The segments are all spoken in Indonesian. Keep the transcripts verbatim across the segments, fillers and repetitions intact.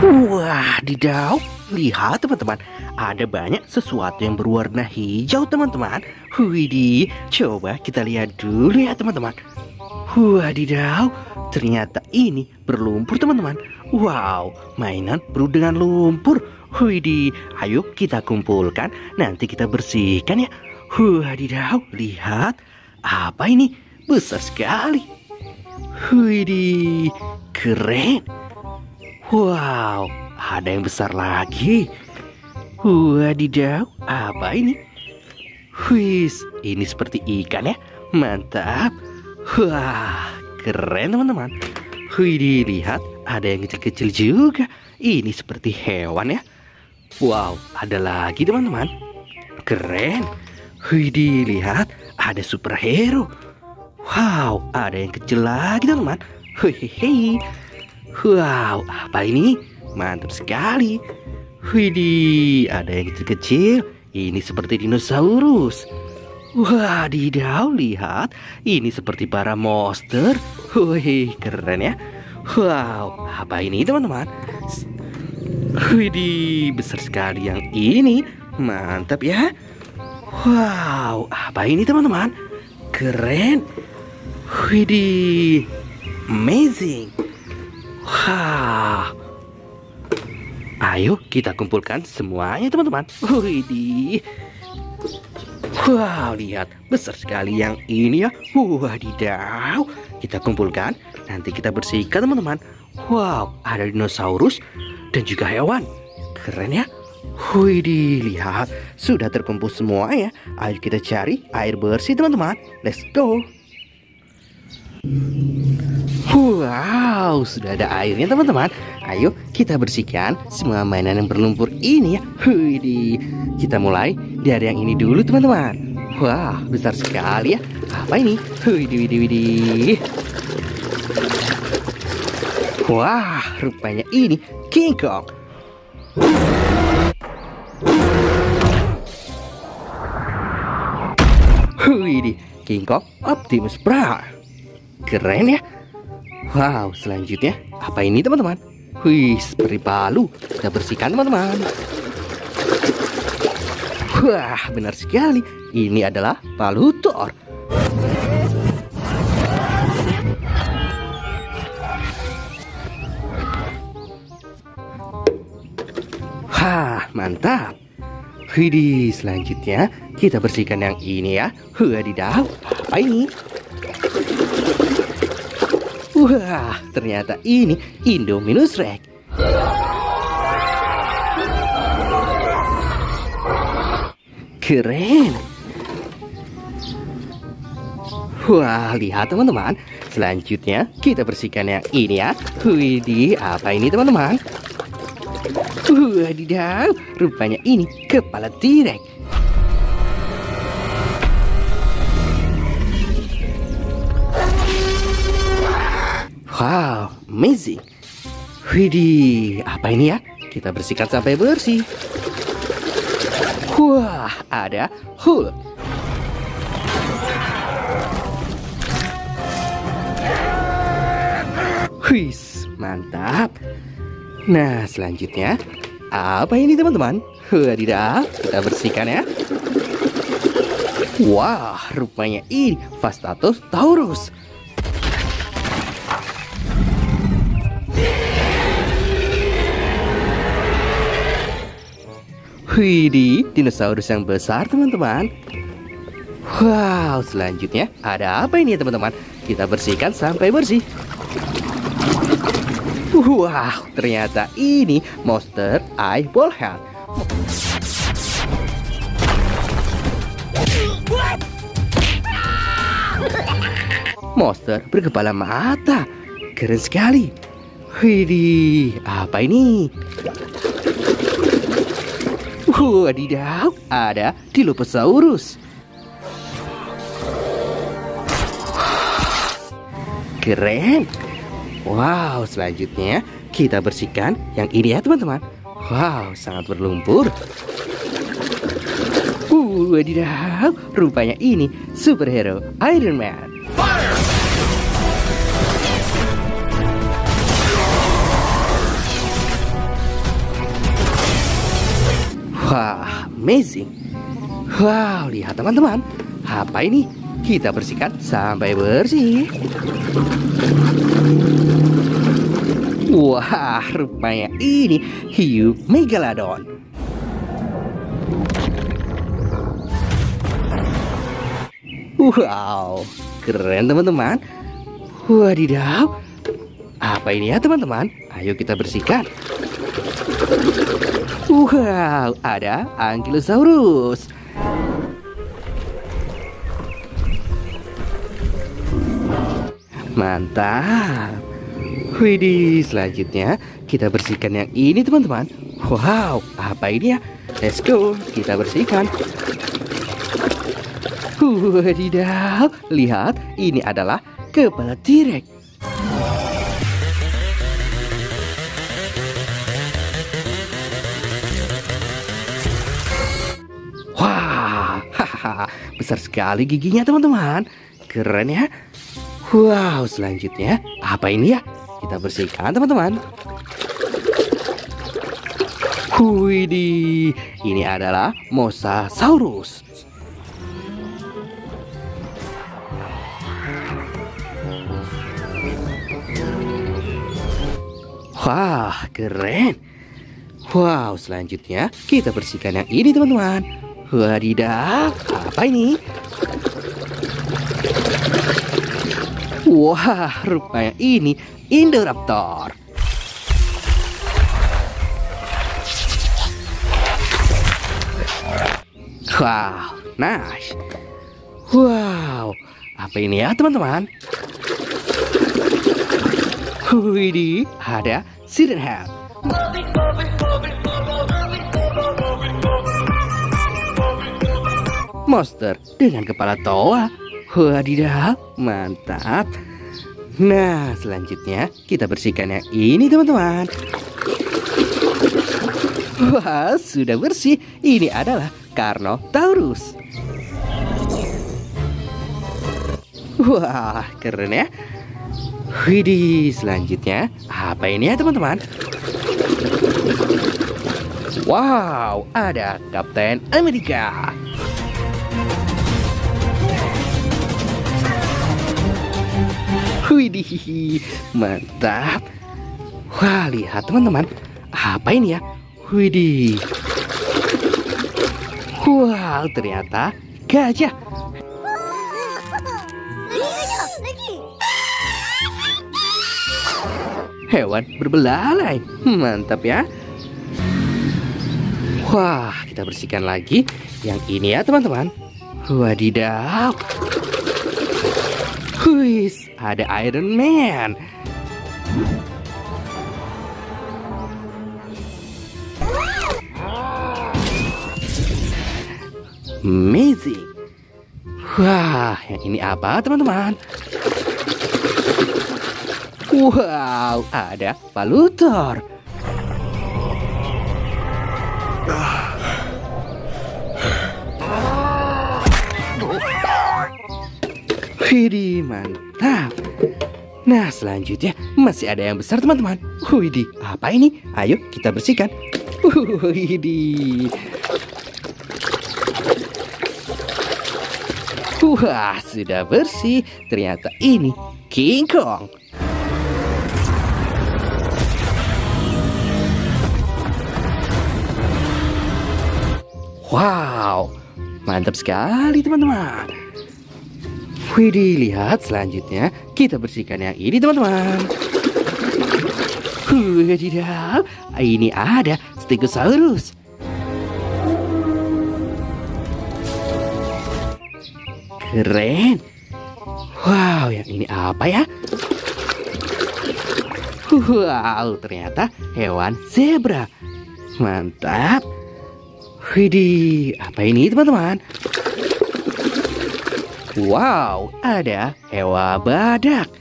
Wadidaw, lihat teman-teman, ada banyak sesuatu yang berwarna hijau teman-teman. Widih, coba kita lihat dulu ya teman-teman. Wadidaw, ternyata ini berlumpur teman-teman. Wow, mainan penuh dengan lumpur. Widih, ayo kita kumpulkan, nanti kita bersihkan ya. Wadidaw, lihat, apa ini? Besar sekali. Widih, keren. Wow, ada yang besar lagi. Wadidaw, apa ini? Wis, ini seperti ikan ya. Mantap. Wah, keren teman-teman. Widih, lihat, ada yang kecil-kecil juga. Ini seperti hewan ya. Wow, ada lagi teman-teman. Keren. Widih, lihat, ada superhero. Wow, ada yang kecil lagi teman-teman. Hehehe. Wow, apa ini? Mantap sekali. Widih, ada yang kecil-kecil. Ini seperti dinosaurus. Wadidaw, lihat, ini seperti para monster. Wih, keren ya. Wow, apa ini teman-teman? Widih, besar sekali yang ini. Mantap ya. Wow, apa ini teman-teman? Keren. Widih, amazing. Wah. Ayo kita kumpulkan semuanya teman-teman. Widih. Wow, lihat, besar sekali yang ini ya. Wadidaw. Kita kumpulkan, nanti kita bersihkan teman-teman. Wow, ada dinosaurus dan juga hewan. Keren ya. Widih, lihat, sudah terkumpul semua ya. Ayo kita cari air bersih teman-teman. Let's go. Wow, sudah ada airnya teman-teman. Ayo kita bersihkan semua mainan yang berlumpur ini ya. Widih, kita mulai dari yang ini dulu teman-teman. Wah, besar sekali ya. Apa ini? Widih, widih, widih. Wah, rupanya ini King Kong. Widih, King Kong Optimus Prime. Keren ya. Wow, selanjutnya apa ini teman-teman? Wih, seperti palu. Kita bersihkan teman-teman. Wah, benar sekali. Ini adalah palu Thor. Wah, mantap. Widih, selanjutnya kita bersihkan yang ini ya. Wadidaw, apa ini? Wah, ternyata ini Indominus Rex. Keren. Wah, lihat teman-teman. Selanjutnya kita bersihkan yang ini ya. Widih, apa ini teman-teman? Wadidaw, rupanya ini kepala T-Rex. Wow, amazing. Widih, apa ini ya? Kita bersihkan sampai bersih. Wah, ada Hulk. Wis, mantap. Nah, selanjutnya apa ini teman-teman? Wadidaw, kita bersihkan ya. Wah, rupanya ini Vastasaurus. Widih, dinosaurus yang besar teman-teman. Wow, selanjutnya ada apa ini ya teman-teman? Kita bersihkan sampai bersih. Wow, ternyata ini Monster Eyeball Head. Monster berkepala mata. Keren sekali. Widih, apa ini? Wadidaw, ada Dilophosaurus. Keren. Wow, selanjutnya kita bersihkan yang ini ya teman-teman. Wow, sangat berlumpur. Wadidaw, rupanya ini superhero Iron Man. amazing. Wow, lihat teman-teman. Apa ini? Kita bersihkan sampai bersih. Wah, rupanya ini hiu megalodon. Wow, keren teman-teman. Wadidaw. Apa ini ya teman-teman? Ayo kita bersihkan. Wow, ada Ankylosaurus. Mantap. Widih, selanjutnya kita bersihkan yang ini teman-teman. Wow, apa ini ya? Let's go, kita bersihkan. Wadidaw, lihat, ini adalah kepala T-Rex. Wah, hahaha, besar sekali giginya teman-teman. Keren ya. Wow, selanjutnya apa ini ya? Kita bersihkan teman-teman. Widih, ini adalah Mosasaurus. Wah, keren. Wow, selanjutnya kita bersihkan yang ini teman-teman. Wadidaw, apa ini? Wah, rupanya ini Indoraptor. Wow, nice. Wow, apa ini ya teman-teman? Widih, ada Sydenham. Monster dengan kepala toa. Wadidaw, mantap. Nah, selanjutnya kita bersihkan yang ini teman-teman. Wah, sudah bersih. Ini adalah Carnotaurus. Wah, keren ya. Widih, selanjutnya apa ini ya teman-teman? Wow, ada Kapten Amerika. Widih, mantap. Wah, lihat teman-teman. Apa ini ya? Widih. Wow, ternyata gajah. Hewan berbelalai. Mantap ya. Wah, kita bersihkan lagi yang ini ya teman-teman. Wadidaw. Wis, ada Iron Man. Amazing. Wah, yang ini apa teman-teman? Wow, ada Palutor. Widih, mantap. Nah, selanjutnya masih ada yang besar teman-teman. Widih, apa ini? Ayo kita bersihkan. Widih. Wah, sudah bersih. Ternyata ini King Kong. Wow, mantap sekali teman-teman. Widih, lihat selanjutnya kita bersihkan yang ini teman-teman. Wadidaw, ini ada Stegosaurus. Keren. Wow, yang ini apa ya? Wow, ternyata hewan zebra. Mantap. Widih, apa ini teman-teman? Wow, ada hewan badak.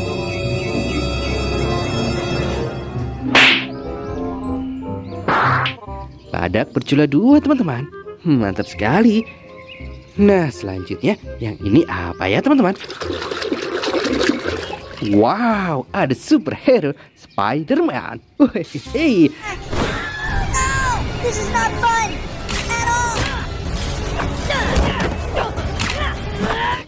Badak bercula dua teman-teman. Mantap sekali. Nah, selanjutnya yang ini apa ya teman-teman? Wow, ada superhero Spider-Man. Hey. No, this is not fun at all.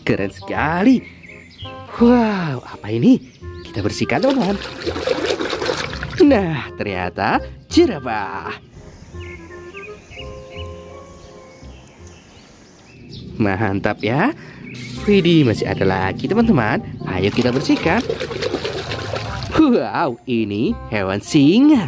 keren sekali. Wow, apa ini? Kita bersihkan teman-teman. Nah, ternyata jerapah. Mantap ya. Widih, masih ada lagi teman-teman. Ayo kita bersihkan. Wow, ini hewan singa.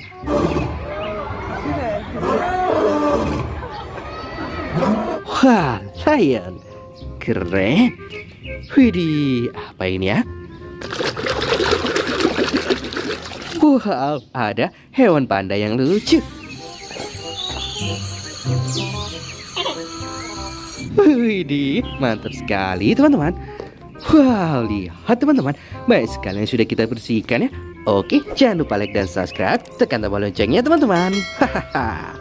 Wah, lion. Keren. Widih, apa ini ya? Wow, ada hewan panda yang lucu. Widih, mantap sekali teman-teman. Wow, lihat teman-teman, banyak sekali yang sudah kita bersihkan ya. Oke, jangan lupa like dan subscribe, tekan tombol loncengnya teman-teman. Hahaha.